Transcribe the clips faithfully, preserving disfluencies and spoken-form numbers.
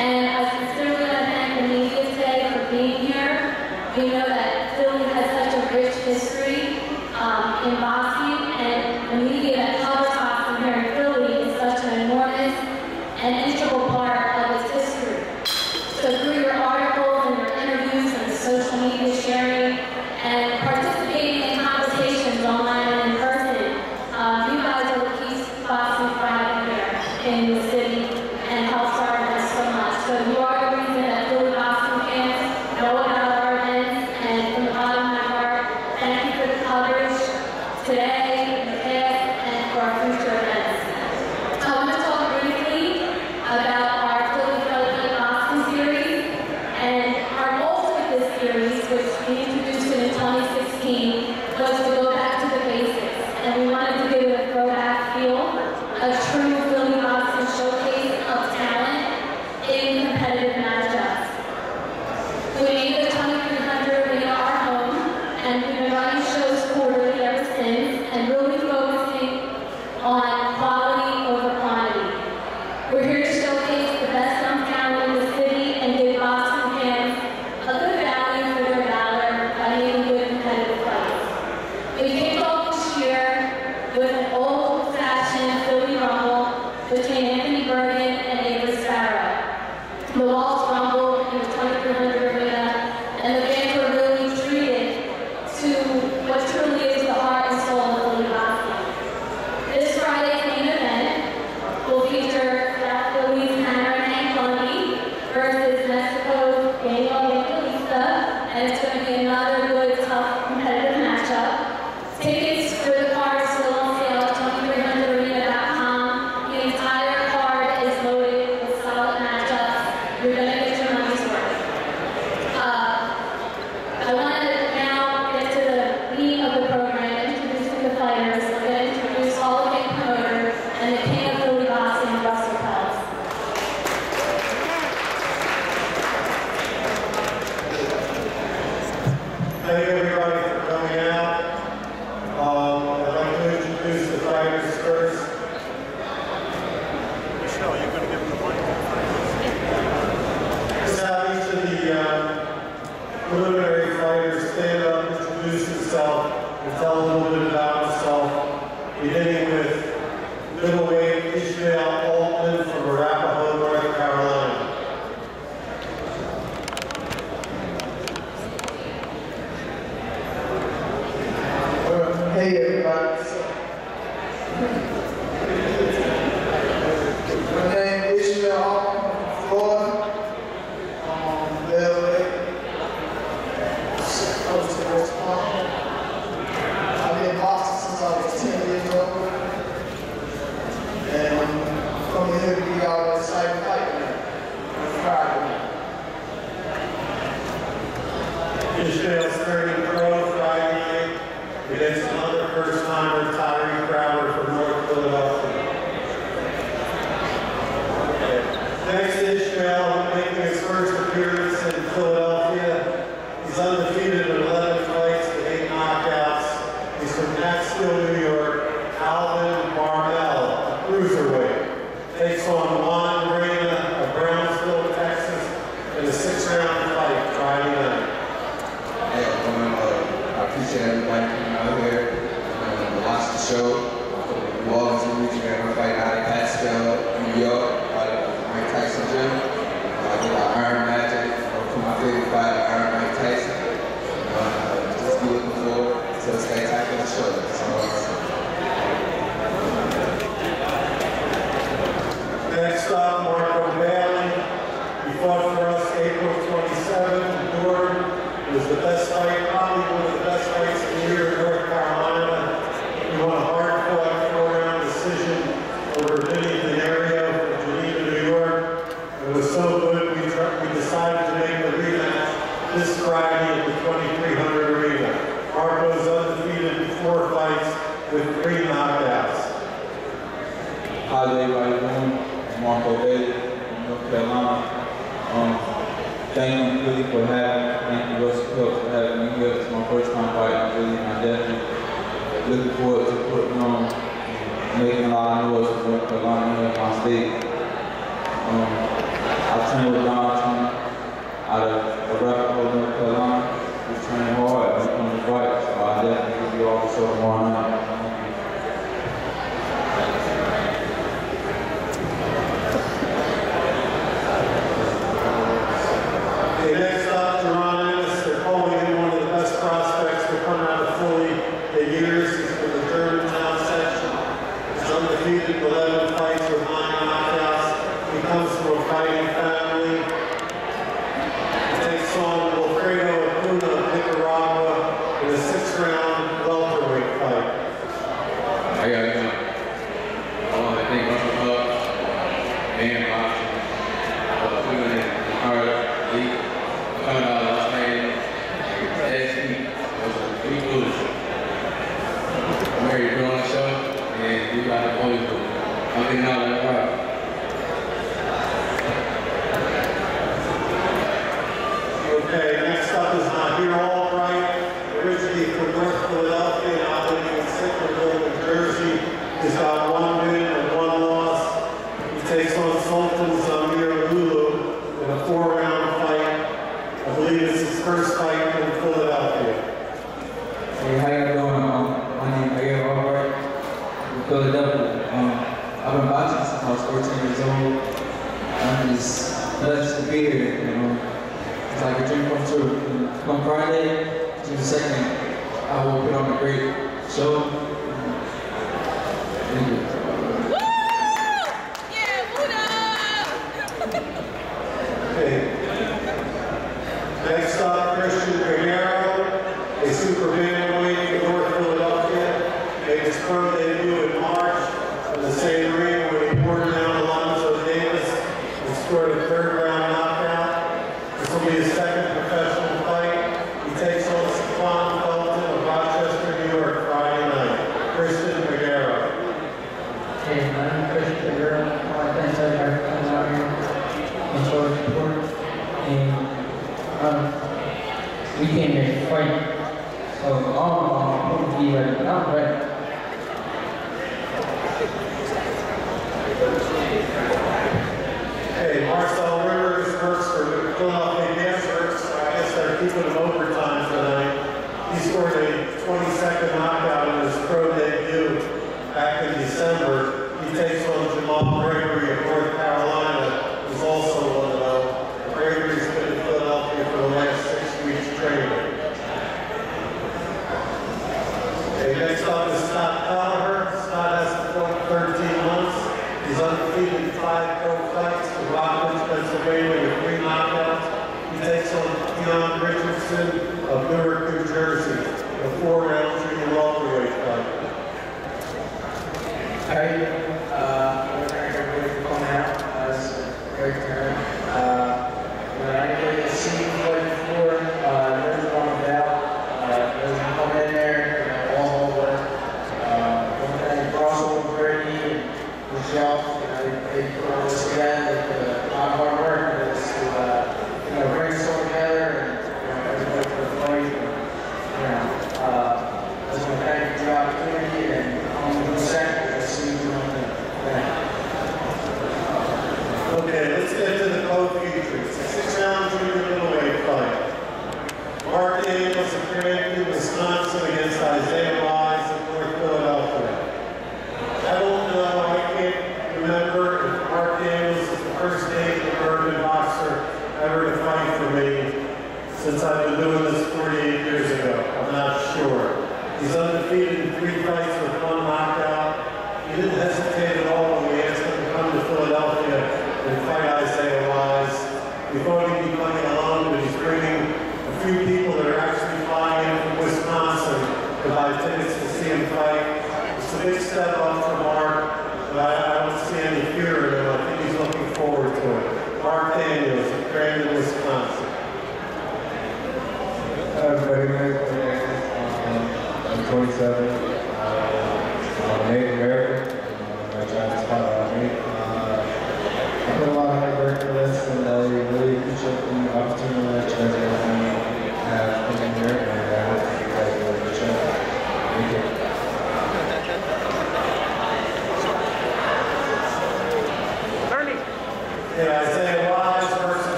And I sincerely want to thank the media today for being here. We know that Philly has such a rich history um, in boxing, and the media that covers boxing here in Philly is such an enormous and integral part of its history. So through your articles and your interviews and the social media sharing and participating in conversations online and in person, um, you guys are what keeps boxing thriving here in the city and helps our events so much. So you are the reason that Philly boxing fans know about our events, and from the bottom of my heart, thank you for the coverage today, in the past, and for our future events. I want to talk briefly about our Philly Philly boxing series, and our goals with this series, which we introduced it in twenty sixteen, was to go back to the basics, and we wanted to give it a throwback feel, a true Philly boxing showcase of talent in competitive matchups. We made the twenty-three hundred arena our home, and we've been running shows quarterly ever since, and really focusing on quality over quantity. We're here to showcase the best young talent in the city and give boxing fans a good value for their valor by making good competitive fights. We kicked off this year with an old-fashioned Philly rumble between Anthony Bergen and Avery Sparrow. The walls rumbled in the twenty-three hundred arena, and the fans were really treated to what truly is the heart and soul of Philly boxing. This Friday's main event will feature South Philly's Lundy versus Mexico's Daniel Evangelista, and it's going to be another good, tough, competitive matchup. Tickets for the card are still on sale at twenty-three hundred arena dot com. The entire card is loaded with solid matchups. You're going to get your money's worth. Uh, I want to now get to the meat of the program, introducing the fighters. We're going to introduce Hall of Fame promoter and the king of Philly boxing, Russell Peltz. Thank you everybody for coming out. Um, I'd like to introduce the fighters first. Michelle, you're going to give them the mic. Just have each of the uh, preliminary fighters stand up, introduce himself, and tell a little bit about himself, beginning with middleweight Ishmael Altman from Arapahoe, North Carolina. Hey everybody, my name is Ishmael Altman from Florida, um, L A, coast to West Palm. I've been boxing since I was ten years old, and I'm coming here to be out at Cyber Fight on Friday. Ishmael's turning pro Friday night against another first-timer, Tyree Crowder from North Philadelphia. Next to Ishmael, making his first appearance in Philadelphia. He's undefeated in eleven fights with eight knockouts. He's from Catskill, New York. Alvin Barnell, a cruiserweight, takes on Juan Reyna of Brownsville, Texas, in a six-round fight Friday night. Hey, everyone, uh, I appreciate everybody coming out here and um, watch the show. New Orleans, Louisiana, we're fighting out of Catskill, New York, out of Mike Tyson gym. I did our Iron Magic, for my favorite fighter, Iron Mike Tyson. Uh, just be looking forward to a spectacular show. So, next up, Marco Bailey. He fought for us April twenty-seventh in Durham. It was the best fight, probably one of the best fights of the year in North Carolina. He won a hard-fought four-round decision over Vinny Venerio from Geneva, New York. It was so good, we, we decided to make the rematch this Friday at the twenty-three hundred arena. Marco's undefeated in four fights with three knockouts. How's everybody doing? I'm Marco Bailey from North Carolina. Um, thank you really for having me. Thank you Russell Peltz for having me here. It's my first time fighting really, and I'm definitely looking forward to putting on, making a lot of noise for North Carolina here in my state. Um, I train with Don out of Arapahoe, North Carolina. We train hard, we come to fight, so I definitely give you all the show tomorrow night. Okay, next up, Geronimo, they're calling him one of the best prospects to come out of Philly in years. He's from the Germantown section. He's undefeated, eleven fights with nine knockouts. He comes from a fighting family. He takes on Wilfredo Acuna of Nicaragua in a six-round welterweight fight. I got it. Oh, I think I'm up and boxing. Uh, we went in hard league. Coming out last night. Last week. It was a pretty foolish. I'm ready to put on the show and we got the boys. I'm getting out of that crowd. Okay, next up is Nahir Albright, originally from North Philadelphia, now living in Centerville, New Jersey. He's got one win and one loss. He takes on Sultan Zamir Lulu in a four-round fight. I believe it's his first fight in Philadelphia. Hey, how you doing? Um, my name is Nahir Albright from Philadelphia. Um, I've been boxing since I was fourteen years old. I'm just blessed to be here. You know, it's like a dream come true. And come Friday, June second, I will put on a great show. Thank you. Okay. Next up, Christian Guerrero, a super bantamweight from North Philadelphia, made his pro debut in March in the same ring when he poured down Alonzo Davis and scored a third-round knockout. This will be his second professional fight. He takes on Saquon Felton of Rochester, New York, Friday night. Christian Guerrero. Hey, my name is Christian Guerrero. I want to thank everybody for coming out here and showing support. And um, we came here to fight. So all I'm going to be ready, but I'm ready. Hey, Marcel Rivers works for Philadelphia Gas Works. I guess they're keeping him overtime tonight. He scored a twenty-second knockout in his pro debut back in December. He takes on Jamal Gregory of North Carolina, who's also one of them. Gregory's been in Philadelphia for the last six weeks training. Okay, next up is Scott Gallagher. Scott has fought thirteen months. He's undefeated in five pro fights in Rockledge, Pennsylvania with three knockouts. He takes on Keon Richardson of Newark, New Jersey in a four-round junior welterweight fight. Hey, uh, we're thank everybody for coming out. Uh, it's a great turn. Uh, when I didn't see you play before, uh, there's one about. Uh, there's one coming in there, you know, all over. Uh, one thing, crossover Brady and Michelle, you know, they, they put all this together. They put a lot of hard work into this to, uh, you know, bring us all together and, you know, everybody for the fight. And, you know, uh, I just want to thank you for the opportunity and I'm going to do second. Okay, let's get to the co-features. A six-round junior middleweight fight. Mark Daniels of Crampton, Wisconsin against Isaiah Wise of North Philadelphia. I don't know, I can't remember if Mark Daniels is the first Asian American boxer ever to fight for me since I've been doing this forty-eight years ago. I'm not sure. He's undefeated in three fights with one knockout. He didn't hesitate at all when we asked him to come to Philadelphia and fight Isaiah Wise. We thought he'd be coming alone, but he's bringing a few people that are actually flying in from Wisconsin to buy tickets to see him fight. It's a big step up for Mark, but I, I don't see any fear in him. I think he's looking forward to it. Mark Daniels of Crandon, Wisconsin. Everybody, I'm twenty-seven. Uh, I'm Native American. Uh, my Chinese father on me. Uh, I put a lot of hard work for this, and I really appreciate the opportunity that you guys are letting me have come here, and I hope you guys will enjoy the show. Thank you.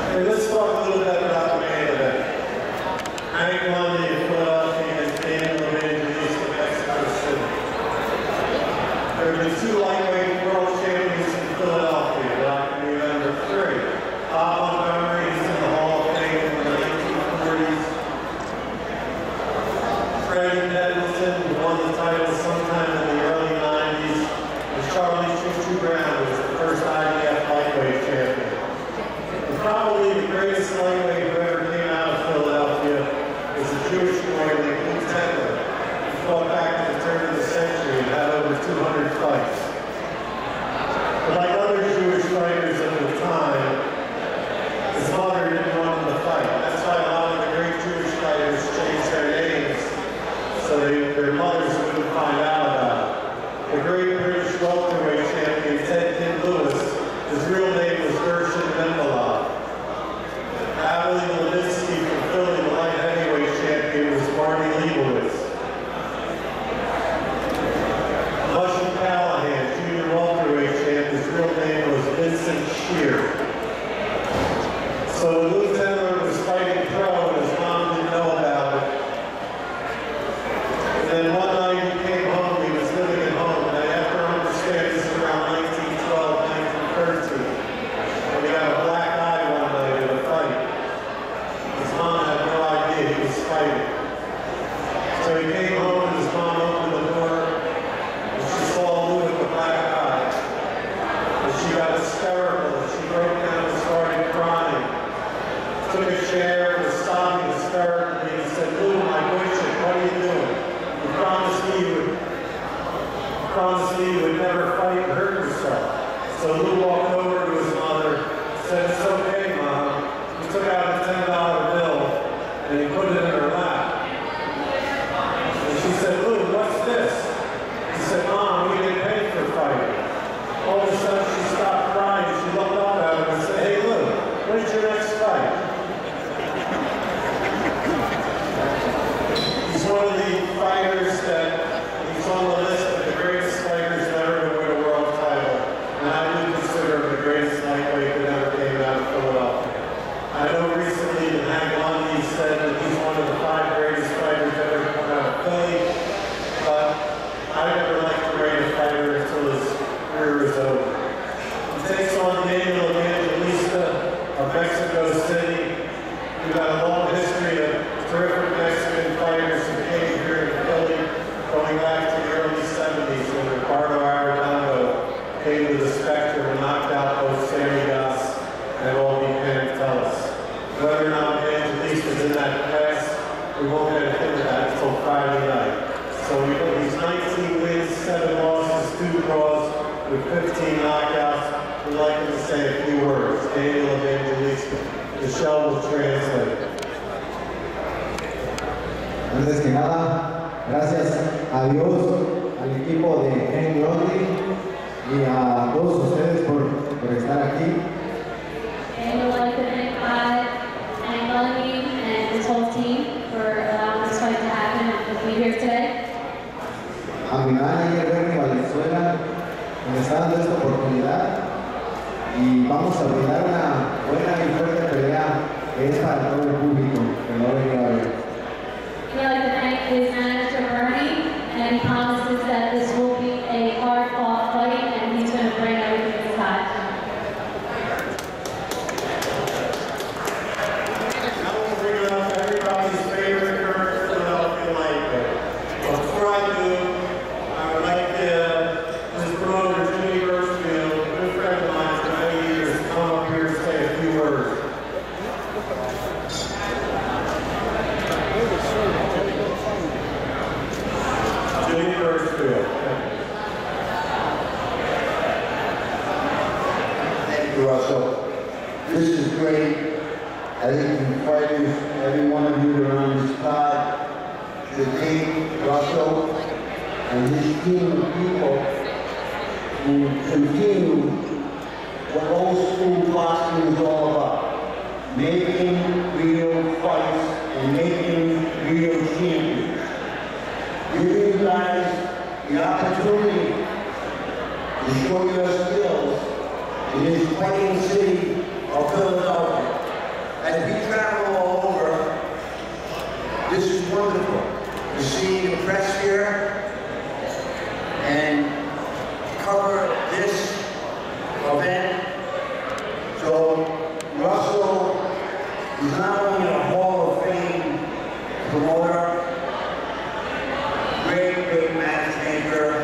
Hey, let's talk a little bit about the main event. Hank Lundy in Philadelphia and Daniel Evangelista in Mexico City. There will be two lightweight world champions in Philadelphia back in November three. Bob Montgomery is in the Hall of Fame in the nineteen forties. Freddie Pendleton won the title sometime in the early nineties. And Charlie Choo Brown was the first I B F lightweight champion. And probably the greatest lightweight who ever came out of Philadelphia was a Jewish boy named Lou Tendler. He fought back at the turn of the century and had over two hundred fights. But like other Jewish fighters of the time, his mother didn't want him to fight. That's why a lot of the great Jewish fighters changed their names so they, their mothers wouldn't find out about it. The great British welterweight champion Ted Kid Lewis, his real name was Gershon Mendelov. Abilene Levinsky from Philly, the light heavyweight champion, was Barney Leibowitz. Mushin Callahan, junior welterweight champ, his real name was Vincent Shear. So Lou Tendler was fighting pro and his mom didn't know about it. And then one night he came home, he was living at home, and I have to understand this is around nineteen twelve, nineteen thirteen. And he got a black eye one night in a fight. His mom had no idea he was fighting. So he came home and his mom opened the door and she saw Lou with the black eye. And she got hysterical and she broke down and started crying. Took a chair and was sobbing hysterically and said, Lou, my boy, what are you doing? You promised me you would, you promised me you would never fight and hurt yourself. So Lou walked over to his mother, said, it's okay, Mom. He took out a ten dollar bill and he put it in her lap. And she said, Lou, what's this? He said, Mom, we didn't pay for fighting. All of a sudden she stopped crying. She looked up at him and said, hey, Lou, when's your next fight? He's one of the fighters that, he's on the list of the greatest fighters ever to win a world title. And I do consider him the greatest lightweight that ever came out of Philadelphia. I know recently that Hank Lundy said that he's one of the five greatest fighters ever to come out of Philly, but I never liked to rate a fighter until his career is over. He takes on Daniel Evangelista of Mexico City. We've got a long history of terrific Mexican fighters who came here in Philly going back to the early seventies when Ricardo Arredondo came to the Spectrum and knocked out both Sammy Gas and Aldi Pantelis. Whether or not Evangelista's in that class, we won't get into that until Friday night. So we, he's nineteen wins, seven losses, two draws, with fifteen knockouts. We'd like him to say a few words. Daniel Evangelista. Michelle will translate. Antes que nada, gracias a Dios, al equipo de Hank Lundy y a todos ustedes por, por estar aquí. And we'd like to thank God and Lundy and his whole team for allowing this fight to happen and to be here today. A mi manager Bernie Valenzuela me está dando esta oportunidad y vamos a brindar una buena y fuerte pelea que es para todo el público que no venga a ver. We'd like to thank his manager Bernie, and he promises that this will be a hard-fought fight and he's going to bring everything aside. Now we'll bring up everybody's favorite current Philadelphia lightweight. But before I do, I would like to, his promoter, Jimmy Burchfield, a good friend of mine for many years, to come up here and say a few words. Jimmy Burchfield. Thank you, Russell. This is great. I think the fighters, every one of you that are on this pod, to thank Russell and his team of people who continue what old school boxing is all about. Making real fights and making real champions. Giving you guys the opportunity to show your skills in this fighting city of Philadelphia. He's not only a Hall of Fame promoter, great, great matchmaker,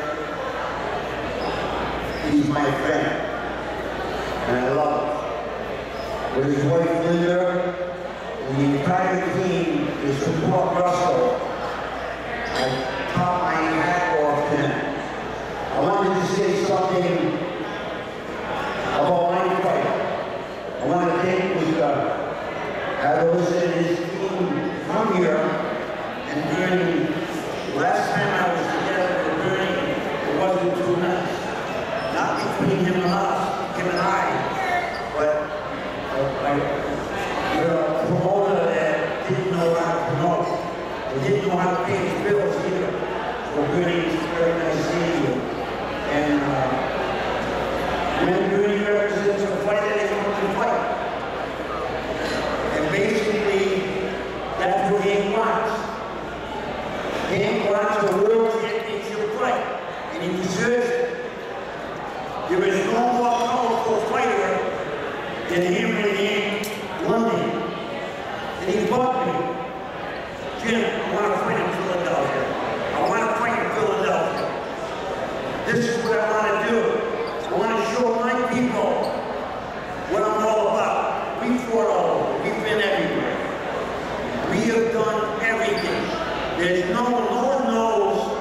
he's my friend, and I love him. With his wife Linda, and the entire team to support Russell, I top my hat off to him. I wanted to say something about my fight. I want to thank Mr. Adolis and his team come here, and during last time I was together with Bernie, it wasn't too much. Not between him and us, him and I, but uh, a promoter that didn't know how to promote. He didn't know how to pay his bills either. So Bernie, it's very nice seeing you. And uh, when Bernie represents a fighter, they want to fight. And basically, that's what he wants. He wants a world championship fight, and he deserves it. There is no more powerful fighter than him named Lundy. And he bugged me. Jim, I want to fight in Philadelphia. I want to fight in Philadelphia. This is what I want to do. I want to show my people what I'm all about. We fought all over. We've been everywhere. We have done everything. There's no one, no one knows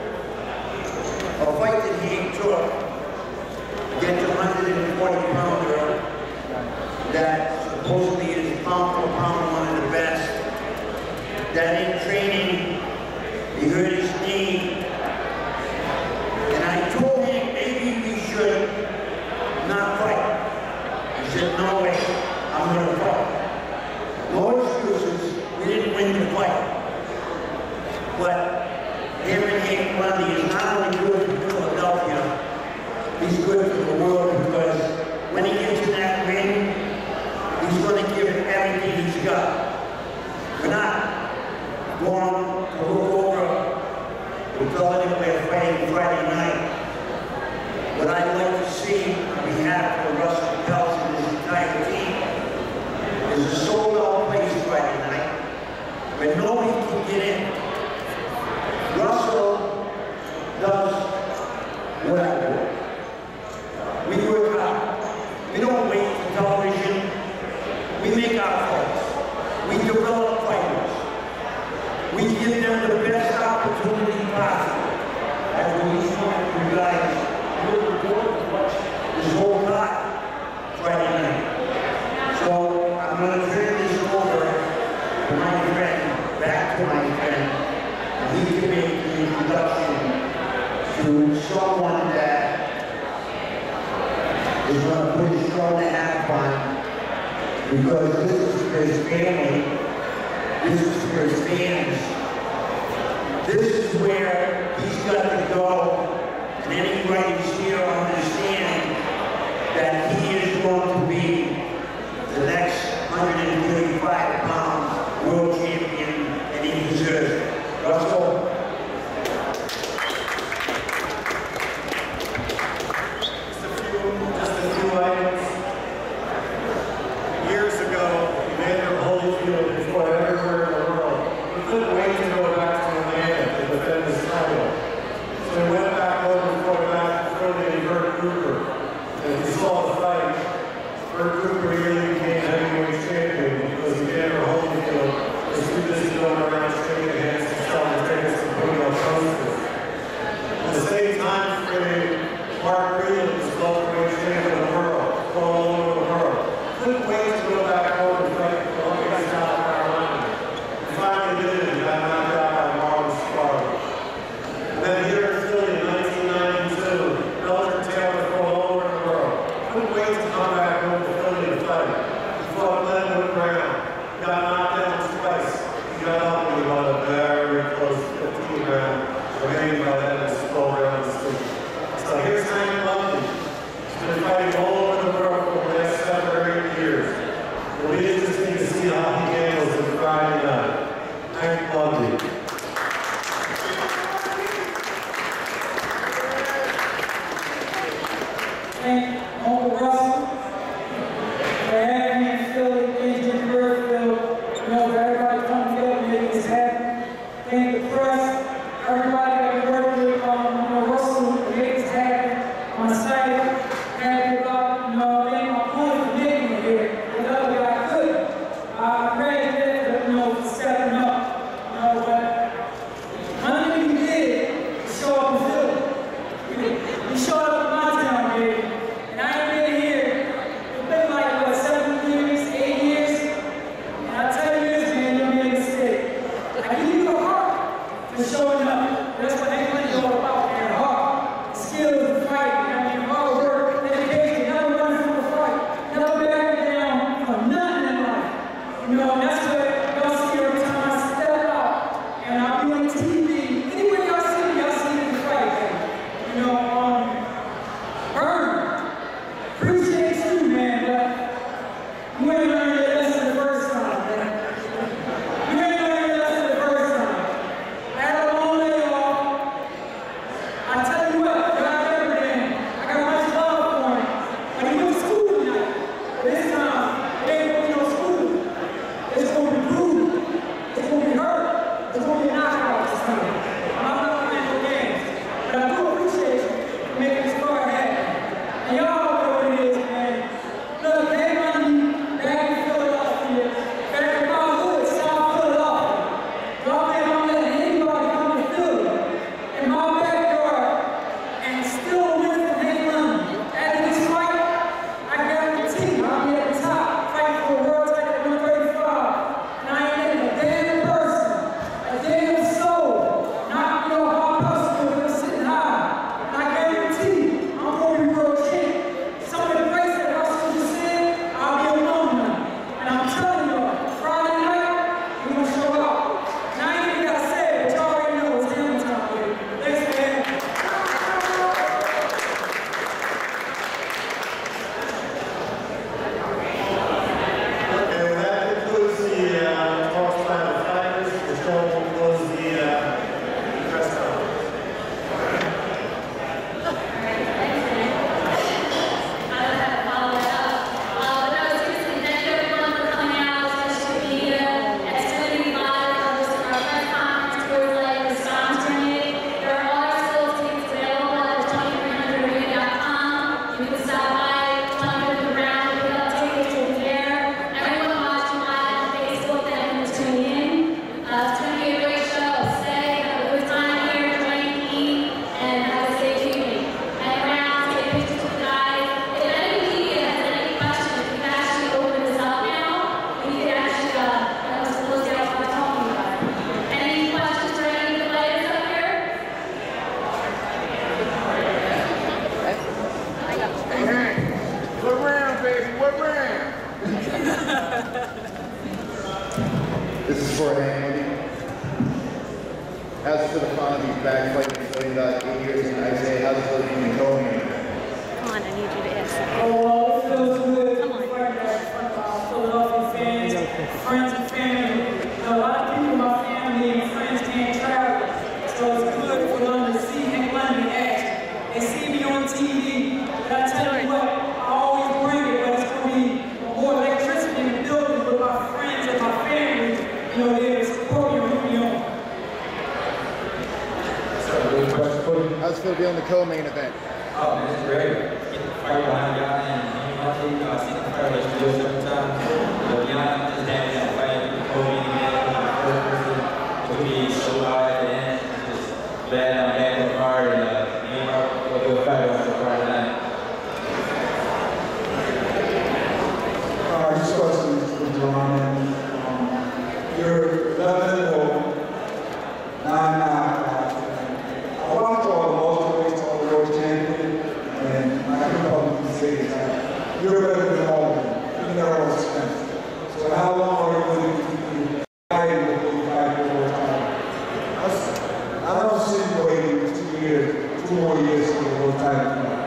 a fight that he took against a one hundred forty pounder that supposedly is pound for pound one of the best. That in training, he hurt his knee. And I told him maybe we should not fight. He said, no way, I'm going to fight. No excuses, we didn't win the fight. But him and Hank Lundy is not only good for Philadelphia, he's good for the world, because when he gets in that ring, he's going to give it everything he's got. We're not going to look over the building we're fighting Friday night. What I'd like to see on behalf of Russell Peltz and his entire team is a sold-out place Friday night where nobody can get in. Russell does what I do. We work hard. We don't wait for television. We make our fights. We develop fighters. We give them the best opportunity possible. As we want you guys look forward to watch this whole night Friday night. So I'm going to turn this over to my friend, back to my friend. He can make the introduction to someone that is going to put his strong hat on, because this is for his family, this is for his fans. This is where he's got to go, and anybody who's here understand that he is going to be the next one hundred thirty-five pound world champion, and he deserves it. Russell. Just a few, just a few items. Years ago, Evander Holyfield, before everywhere in the world, he couldn't wait to go back to Atlanta to defend his title. So he went back over before back before they Bert Cooper. And he saw the fight. Bert Cooper really became heavy This is for Andy. How's it feel to finally be back fighting for about eight years in Isaiah? How's it feel to be in Coleman? Come on, I need you to answer. Oh, well, it feels good. Come on. Fighting back in front of our Philadelphia fans, friends and family. You know, a lot of people in my family and friends can't travel. So it's good for them to see Hank Lundy act. They see me on T V. But I tell you what, I always bring it, but it's going to be more electricity in the building with my friends and my family. You know, they're supporting me on. How's it feel to be on the co-main event? Oh, man, it's great. Get the fight behind y'all and I think I've seen the fight like you do sometimes. But y'all just having that fight with the Kobe and the first person to be so hard at the end. Just bad on bad on hard and uh, me and Mark will go fight on the Friday night. Uh, this question is for John. Um, you're eleven or nine now. I watch all the welterweights, all the world champion, and I can publicly say this. You're better than all of them. You're never all strength. So how long are you going to keep fighting before you fight for the world title? I don't see you waiting two years, two more years for the world title.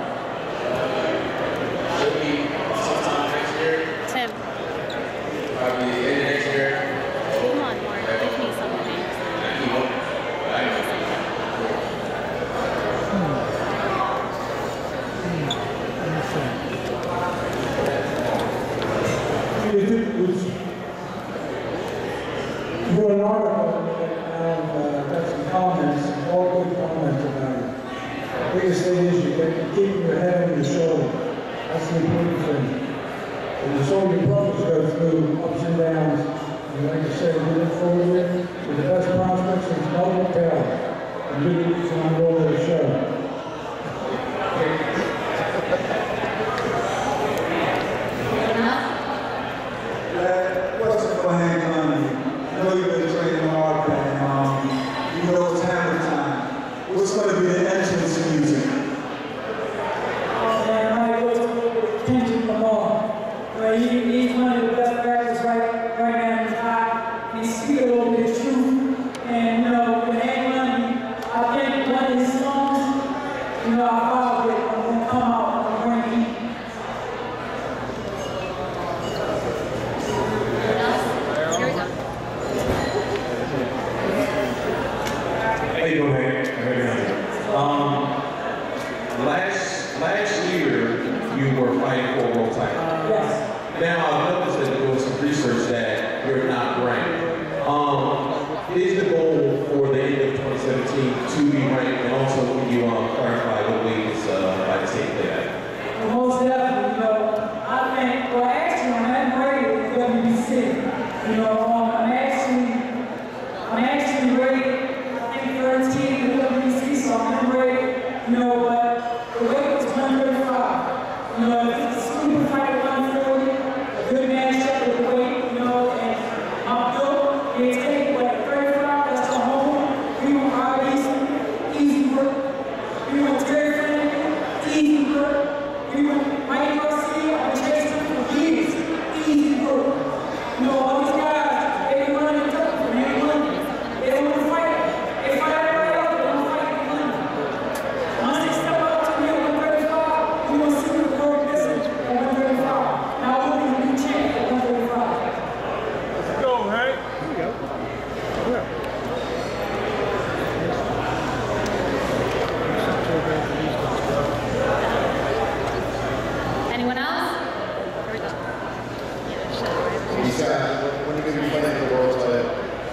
Should be sometime next year. Tim, Probably end of next year. come on, Mark. Give me something. You wrote an article and uh, got some comments, all good comments about it. The biggest thing is you get to keep your head on your shoulder. That's the important thing. And you saw your brothers go through ups and downs. And like I said, we look forward with the best prospects in Melbourne Valley. And good news on the road of the show. What's for Hank Lundy? I know you've been training hard, and um, you know it's hammer time. What's going to be the entrance music? Oh man, I go to Kendrick Lamar. Well, he, he's one of the best rappers right, right now in his eye. He speaks a little bit of truth. And, you know, with Hank Lundy, I think one of his songs, you know, I follow it. I'm going to come out and bring heat. Here we go. How you doing, Hank? Um, last last year you were fighting for a world title. Yes. Now I've noticed that doing some research that you're not ranked. Um, is the goal for the end of twenty seventeen to be ranked, and also can you um, clarify what weight is uh, by the same play at? Well, most definitely, you know, I think, well, actually, I'm not rated at W B C. You know, um, I'm actually, I'm actually rated, I think, thirteen at W B C, so I'm rated, you know, but the weight was one thirty-five. You know, if it's a super fight at one forty, a good matchup with the weight, you know, and I'm built, they take, what, thirty-five, that's the home. We want hard, easy, easy work. We want very friendly, easy work. We want Mike Garcia, I'm chasing for years, easy work. You know, all these guys, they be running the top for Hank Lundy. They don't want to fight. They fight everybody else, they don't fight Hank Lundy. Once they step up to me at one thirty-five, we want to see the world missing at one thirty-five. Now we'll be the new champ at one thirty-five. Let's go, Hank. Here we go. Anyone else? Here we go. These guys, when are you going to be fighting for the world title?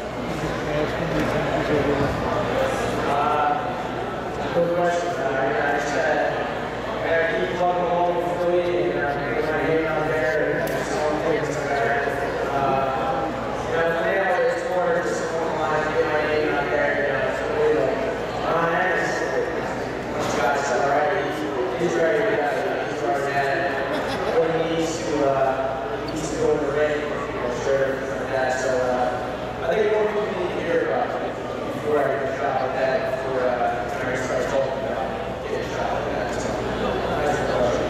Uh, good question. Uh, I said, I gotta keep plugging along with Philly and uh, getting my name out there and so on things like that. Uh, you know, the nail is more just one line to get my name out there. You know, it's really like, Ron Ennis, this guy's already, he's ready to go. He's already at it. What he needs to, uh, he needs to go in the ring, you know, sure, like that. So, uh, I think more people need to hear about it before I get a shot like that, before uh, I start talking about getting a shot like that. So, that's the question.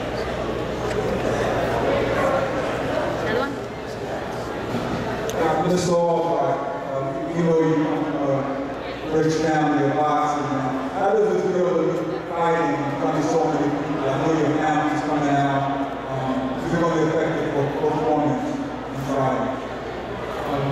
Another one? I'm just off by you know, you come from a rich family of boxing. And I just was thrilled to be fighting in front of so many people. I know your family's coming out. Um, it's going to affect the performance on Friday. Um,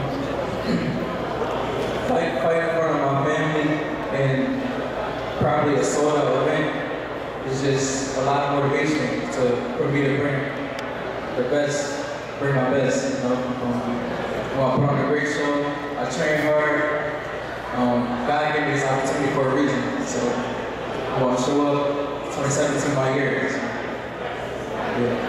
fight, fight in front of my family and probably a sold out event is just a lot of motivation to, for me to bring the best, bring my best, you know. Um, well, I put on a great show, I train hard. Um, God gave me this opportunity for a reason, so I want to show up. twenty seventeen my year. So, yeah.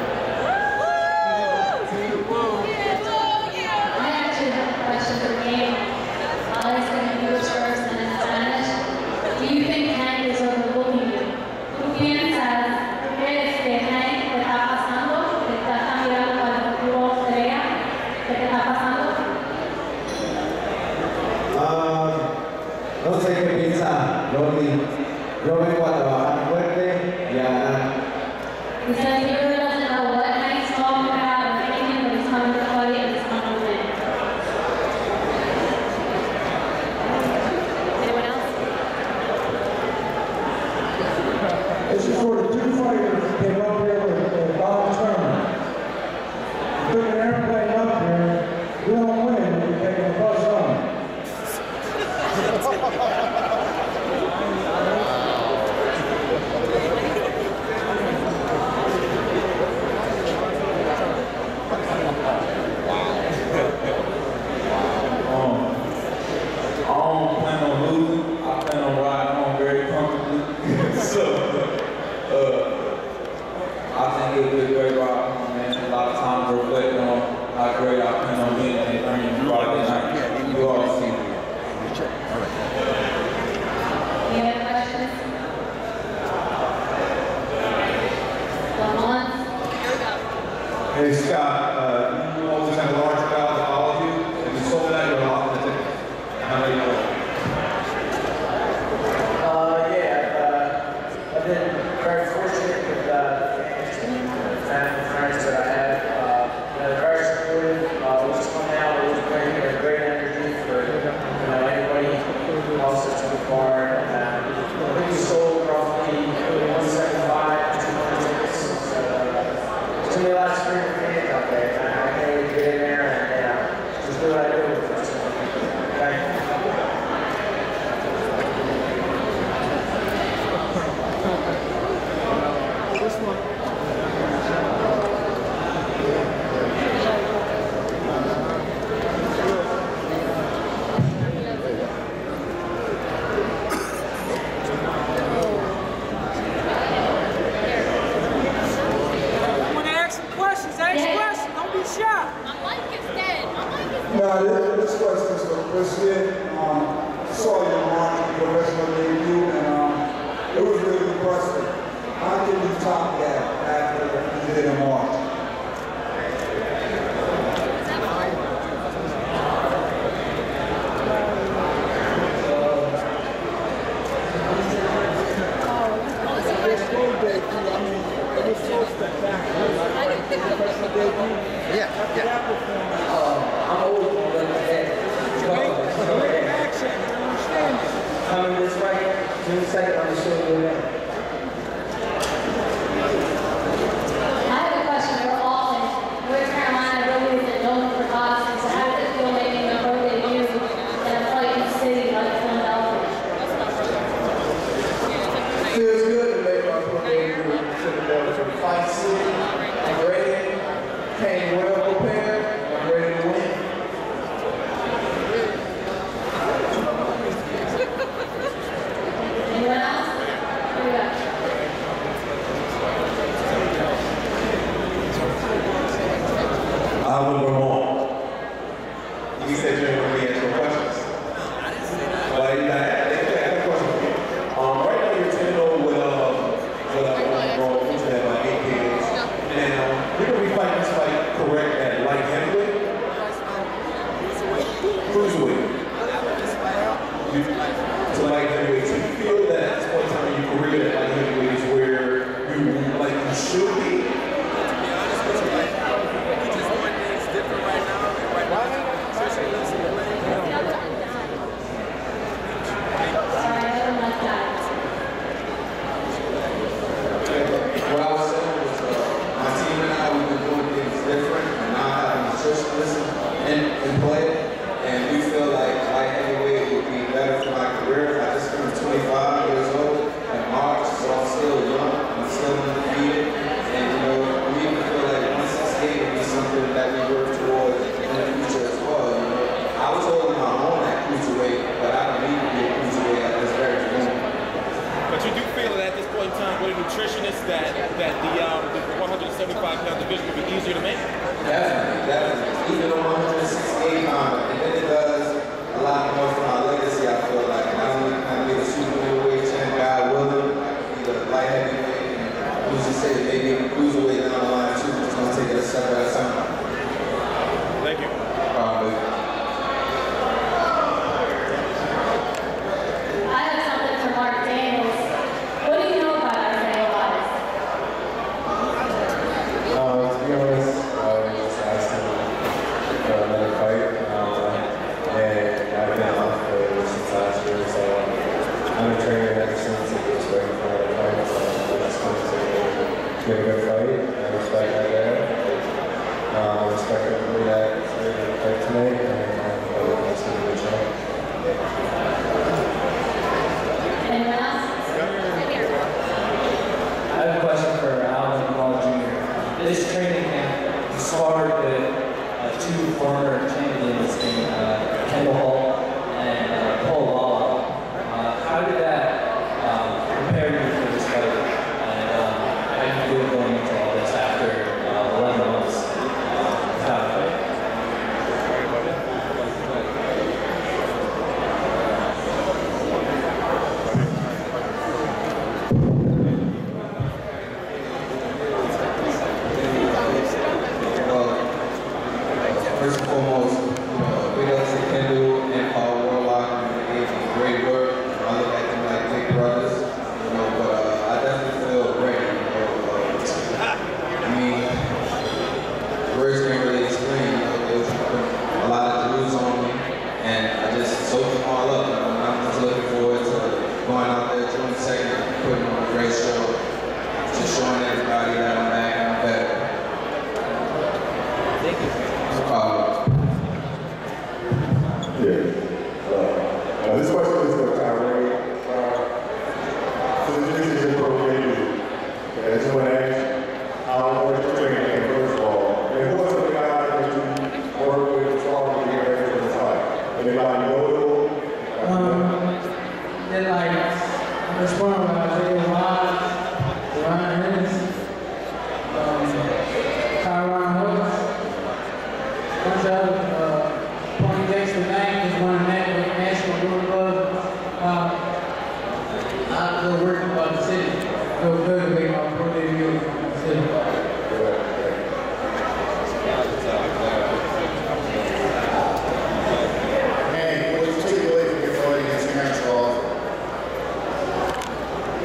I actually have a question for Gabe. I'll ask him in English first and in Spanish. Do you think Hank is overlooking you? ¿Tú piensas, crees que Hank te está pasando? ¿Te está cambiando para el futuro crea? ¿Qué te está pasando? Uh, no sé qué piensa Lonnie. Yo vengo a trabajar fuerte y a ganar. He says he really doesn't know what Hank's talking about or anything, but he's coming to play and he's coming to win. Anyone else? This is for the two fighters that came up here with the Bob tournament. You took an airplane up here, you don't win, you're taking a bus home. Hey Scott, uh, you always have a large crowd that follows you, and you sold out your authentic. How many know? Uh, yeah, uh, I've been very fortunate with uh, fans and family and friends that I have. Uh, you know, they're very supportive. Uh, we just come out, we just bring a great energy for you know anybody else that's in the bar. And, uh, I think we sold roughly one seventy-five, two hundred tickets. Uh, it's gonna be a lot of spirit fans out there. And I can't wait to get in there and uh, just do what I do with it. So, thank you. Now, this question is for Christian. Um, I saw your launch professional debut, and um, it was really impressive. How did you top that after you did in March? Yeah, yeah. I'm old on that. Coming this way, June second, I'm just showing you that. I have a question for Alton. North Carolina really isn't known for boxing, so how does it feel making a pro debut in a fighting city like Philadelphia? Feels good to make my pro debut in Philadelphia. Fight City, I'm ready, came well prepared, I'm ready to win. Anyone else? Here we go. in play, and we feel like light heavyweight would be better for my career. I just turned twenty-five years old in March, so I'm still young, I'm still undefeated, and you know, we even feel like one sixty-eight would be something that we work towards in the future as well. You know, I was holding my own at cruiserweight, but I don't need to be a cruiserweight at this very moment. But you do feel that at this point in time, with a nutritionist, that that the, um, the one seventy-five pound division would be easier to make? Definitely, definitely. Even the one sixty-eight pound, and then it does a lot more for my legacy, I feel like. Not only can I be the super middleweight champ, God willing, I can be the light heavyweight, and who's to say that maybe even cruiserweight down the line too, just gonna take it a step at a time. Thank you. Probably. I have something for Mark Daniels. What do you know about Isaiah Waters? Uh, to be honest, I just asked him for another fight, um, and I've been off for since last year, so I've been training ever since and just waiting for another fight, so I just wanted to get a good fight. I respect that there. Uh, I respect everybody that's ready to fight tonight, and I hope it's going to be a good show. Anyone else? I have a question for Alvin Ball Junior This training camp sparred with uh, two former champions in uh, Kendall Hall and uh, Paul Lawler. Uh, how did that um, prepare you for this fight? And um, how did you feel going into all this after uh, eleven months uh, without a fight? First and foremost, you know, big ups to Kendall and Paul Warlock, and they gave me great work. I look at them like big brothers, you know, but uh, I definitely feel great. You know, uh, I mean, words can't really explain. You know, they was putting a lot of dudes on me, and I just soaked them all up. You know, and I'm just looking forward to going out there June second, putting on a great show, just showing everybody that I'm back and I'm better. Thank you. Uh, Yeah. Uh, uh, this question is for Tyree. Uh, so this is your program. I just want to ask, how was your training camp, first of all? And who are some guys that you work with as far as you get ready for the fight? Anybody notable? Um, then like, first one, Isaiah Waters, Ryan Hennis, um, Tyron Hooks, bunch of uh, Pony Dexter Bank is one of that with National Blue Club. Uh, I feel working about the city. Feel good to make my pro debut in the city. Man, what did you take away from your fight against Terrence Hall?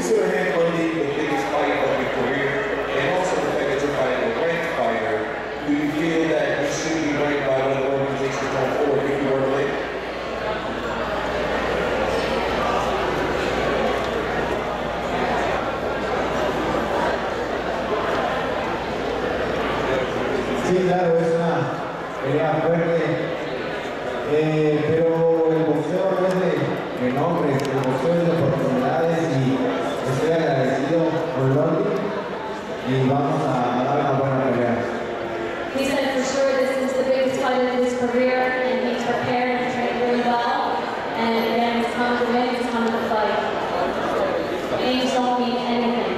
consider Hank Lundy the biggest fight of your career? And also the fact that you're fighting a ranked fighter, do you feel that you should be ranked by other organizations going forward if you were to win? Sí, claro, es una pelea fuerte, eh, pero el boxeo no es de, de nombres, el boxeo es de oportunidades y estoy agradecido con Lundy y vamos a dar una buena pelea. He said for sure this is the biggest fight of his career, and he's prepared and trained really well. And again, he's come to win, he's come to fight. Names don't mean anything.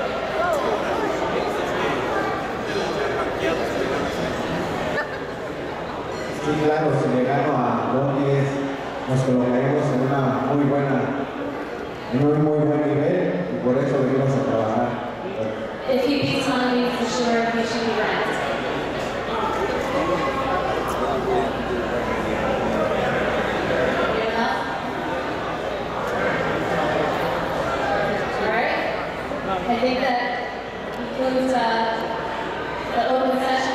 Sí, claro, si le gano a Lundy nos colocaremos en una muy buena, en un muy buen nivel y por eso venimos a trabajar. If he beats Lundy, for sure he should be ranked. Alright? I think that concludes uh, the open session.